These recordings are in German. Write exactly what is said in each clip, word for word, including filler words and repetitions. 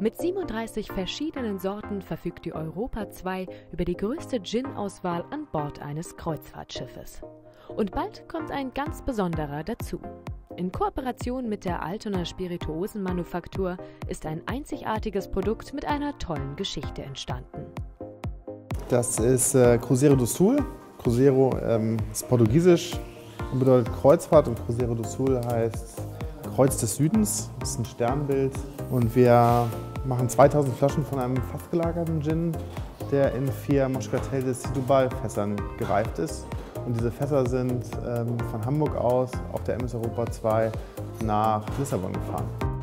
Mit siebenunddreißig verschiedenen Sorten verfügt die Europa zwei über die größte Gin-Auswahl an Bord eines Kreuzfahrtschiffes. Und bald kommt ein ganz besonderer dazu. In Kooperation mit der Altoner Spirituosenmanufaktur ist ein einzigartiges Produkt mit einer tollen Geschichte entstanden. Das ist äh, Cruzeiro do Sul. Cruzeiro ähm, ist portugiesisch und bedeutet Kreuzfahrt, und Cruzeiro do Sul heißt Kreuz des Südens. Das ist ein Sternbild. Und wir machen zweitausend Flaschen von einem fassgelagerten Gin, der in vier Moscatel de Setúbal-Fässern gereift ist. Und diese Fässer sind ähm, von Hamburg aus auf der M S Europa zwei nach Lissabon gefahren.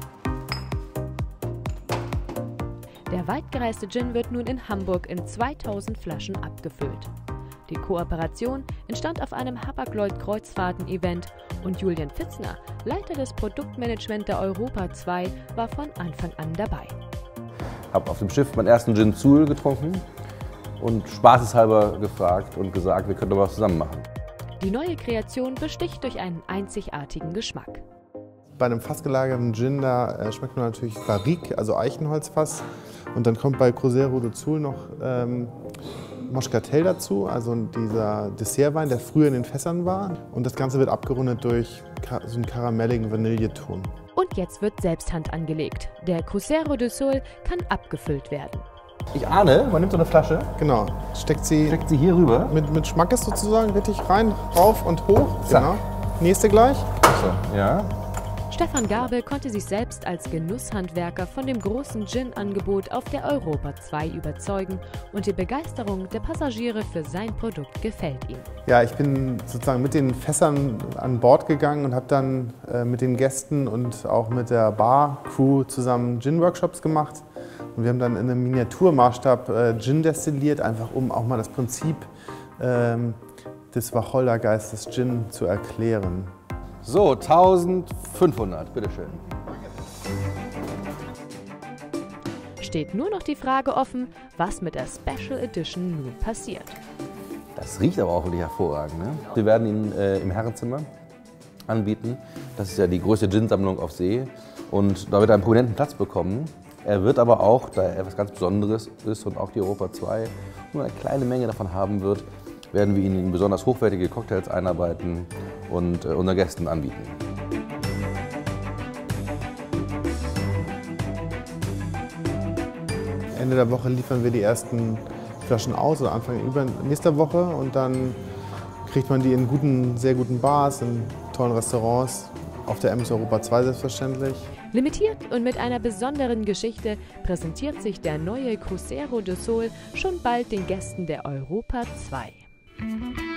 Der weitgereiste Gin wird nun in Hamburg in zweitausend Flaschen abgefüllt. Die Kooperation entstand auf einem Hapag-Lloyd-Kreuzfahrten-Event und Julian Pfitzner, Leiter des Produktmanagement der Europa zwei, war von Anfang an dabei. Ich habe auf dem Schiff meinen ersten Gin Sul getrunken und spaßeshalber gefragt und gesagt, wir können doch was zusammen machen. Die neue Kreation besticht durch einen einzigartigen Geschmack. Bei einem fassgelagerten Gin, da äh, schmeckt man natürlich Barrique, also Eichenholzfass. Und dann kommt bei Cruzeiro do Sul noch ähm, Moscatel dazu, also dieser Dessertwein, der früher in den Fässern war. Und das Ganze wird abgerundet durch so einen karamelligen Vanilleton. Und jetzt wird Selbsthand angelegt. Der Cruzeiro do Sul kann abgefüllt werden. Ich ahne, man nimmt so eine Flasche, Genau, steckt sie, steckt sie hier rüber. mit, mit Schmackes sozusagen richtig rein, rauf und hoch. Zack. Genau. Nächste gleich. So, ja. Stefan Garbe konnte sich selbst als Genusshandwerker von dem großen Gin-Angebot auf der Europa zwei überzeugen, und die Begeisterung der Passagiere für sein Produkt gefällt ihm. Ja, ich bin sozusagen mit den Fässern an Bord gegangen und habe dann äh, mit den Gästen und auch mit der Bar-Crew zusammen Gin-Workshops gemacht. Und wir haben dann in einem Miniaturmaßstab äh, Gin destilliert, einfach um auch mal das Prinzip ähm, des Wacholdergeistes Gin zu erklären. So, eintausendfünfhundert, bitteschön. Steht nur noch die Frage offen, was mit der Special Edition nun passiert. Das riecht aber auch wirklich hervorragend. Ne? Wir werden ihn äh, im Herrenzimmer anbieten. Das ist ja die größte Gin-Sammlung auf See. Und da wird er einen prominenten Platz bekommen. Er wird aber auch, da er etwas ganz Besonderes ist und auch die Europa zwei nur eine kleine Menge davon haben wird, werden wir ihn in besonders hochwertige Cocktails einarbeiten und äh, unseren Gästen anbieten. Ende der Woche liefern wir die ersten Flaschen aus, oder Anfang über nächster Woche, und dann kriegt man die in guten, sehr guten Bars, in tollen Restaurants, auf der M S Europa zwei selbstverständlich. Limitiert und mit einer besonderen Geschichte präsentiert sich der neue Cruzeiro do Sul schon bald den Gästen der Europa zwei.